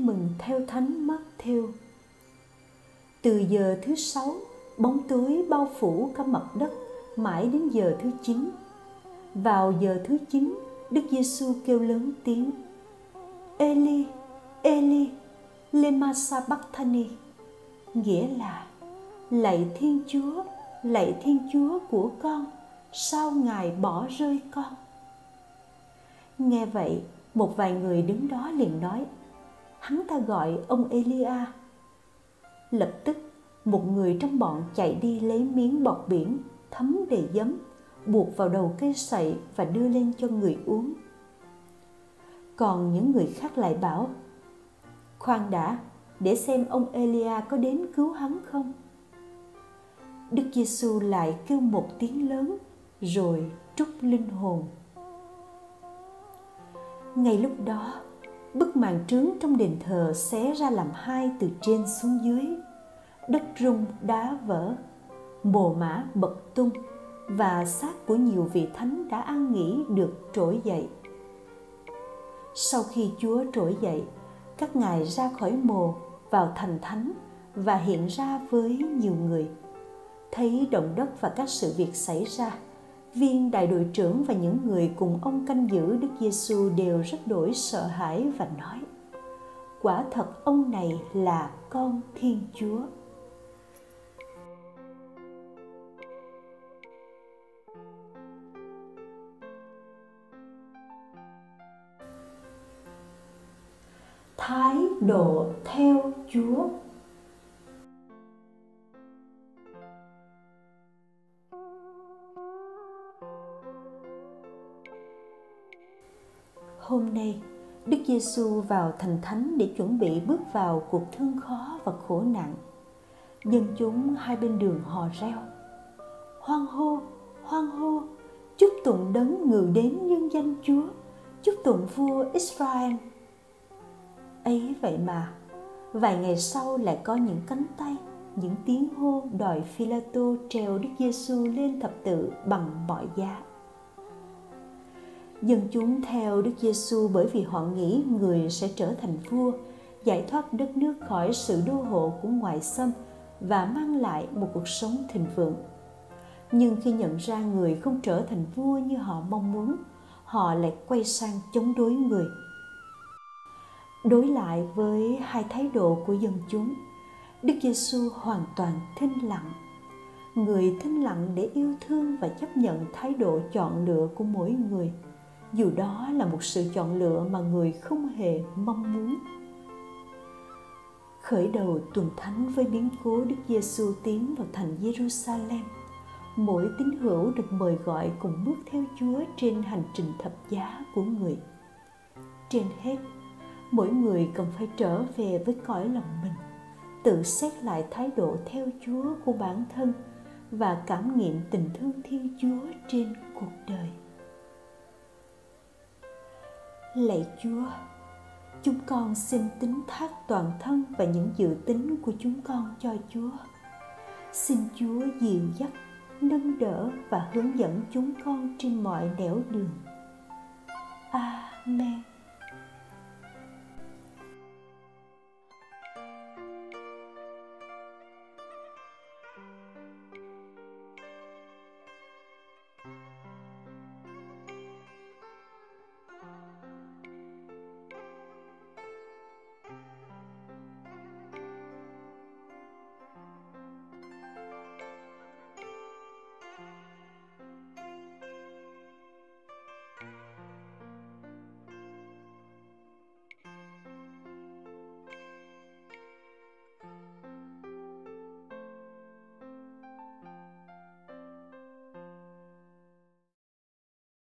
Tin mừng theo Thánh Mátthêu. Từ giờ thứ 6, bóng tối bao phủ cả mặt đất mãi đến giờ thứ 9. Vào giờ thứ 9, Đức Giêsu kêu lớn tiếng: Eli, Eli, lema sabachthani, nghĩa là: lạy Thiên Chúa của con, sao Ngài bỏ rơi con? Nghe vậy, một vài người đứng đó liền nói: hắn ta gọi ông Elia. Lập tức, một người trong bọn chạy đi lấy miếng bọt biển thấm đầy giấm, buộc vào đầu cây sậy và đưa lên cho người uống. Còn những người khác lại bảo: khoan đã, để xem ông Elia có đến cứu hắn không. Đức Giêsu lại kêu một tiếng lớn, rồi trút linh hồn. Ngay lúc đó, bức màn trướng trong đền thờ xé ra làm hai từ trên xuống dưới. Đất rung đá vỡ, mồ mả bật tung, và xác của nhiều vị thánh đã an nghỉ được trỗi dậy. Sau khi Chúa trỗi dậy, các ngài ra khỏi mồ vào thành thánh và hiện ra với nhiều người. Thấy động đất và các sự việc xảy ra, viên đại đội trưởng và những người cùng ông canh giữ Đức Giêsu đều rất đổi sợ hãi và nói: quả thật ông này là Con Thiên Chúa. Thái độ theo Chúa. Hôm nay, Đức Giêsu vào thành thánh để chuẩn bị bước vào cuộc thương khó và khổ nạn. Dân chúng hai bên đường hò reo: hoan hô, hoan hô, chúc tụng đấng ngự đến nhân danh Chúa, chúc tụng vua Israel. Ấy vậy mà, vài ngày sau lại có những cánh tay, những tiếng hô đòi Phi-la-tô treo Đức Giêsu lên thập tự bằng mọi giá. Dân chúng theo Đức Giêsu bởi vì họ nghĩ người sẽ trở thành vua, giải thoát đất nước khỏi sự đô hộ của ngoại xâm và mang lại một cuộc sống thịnh vượng. Nhưng khi nhận ra người không trở thành vua như họ mong muốn, họ lại quay sang chống đối người. Đối lại với hai thái độ của dân chúng, Đức Giêsu hoàn toàn thinh lặng. Người thinh lặng để yêu thương và chấp nhận thái độ chọn lựa của mỗi người, dù đó là một sự chọn lựa mà người không hề mong muốn. Khởi đầu tuần thánh với biến cố Đức Giêsu tiến vào thành Giê-ru-sa-lem, mỗi tín hữu được mời gọi cùng bước theo Chúa trên hành trình thập giá của người. Trên hết, mỗi người cần phải trở về với cõi lòng mình, tự xét lại thái độ theo Chúa của bản thân và cảm nghiệm tình thương Thiên Chúa trên cuộc đời. Lạy Chúa, chúng con xin tín thác toàn thân và những dự tính của chúng con cho Chúa. Xin Chúa dìu dắt, nâng đỡ và hướng dẫn chúng con trên mọi nẻo đường. Amen.